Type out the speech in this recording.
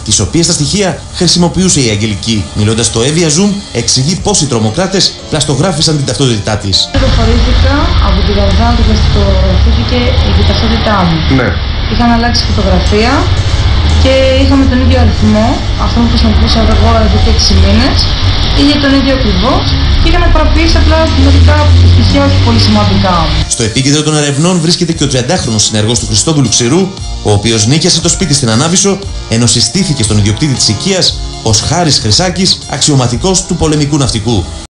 τις οποίες τα στοιχεία χρησιμοποιούσε η Αγγελική. Μιλώντας στο Evia Zoom, εξηγεί πως οι τρομοκράτες πλαστογράφησαν την ταυτότητά της. Πληροφορήθηκα από την Γαρδάνα ότι πλαστογραφήθηκε η ταυτότητά μου. Ναι. Είχαν αλλάξει φωτογραφία και είχαμε τον ίδιο αριθμό, αυτό που χρησιμοποιούσα εγώ εδώ και 6 μήνες. Είχε τον ίδιο ακριβώς και είχαν παραποιήσει απλά μερικά στοιχεία όχι πολύ σημαντικά. Στο επίκεντρο των ερευνών βρίσκεται και ο 30χρονος συνεργός του Χριστόδουλου Ξηρού, ο οποίος νίκιασε το σπίτι στην Ανάβησσο, ενώ συστήθηκε στον ιδιοκτήτη της οικίας ως Χάρης Χρυσάκης, αξιωματικός του πολεμικού ναυτικού.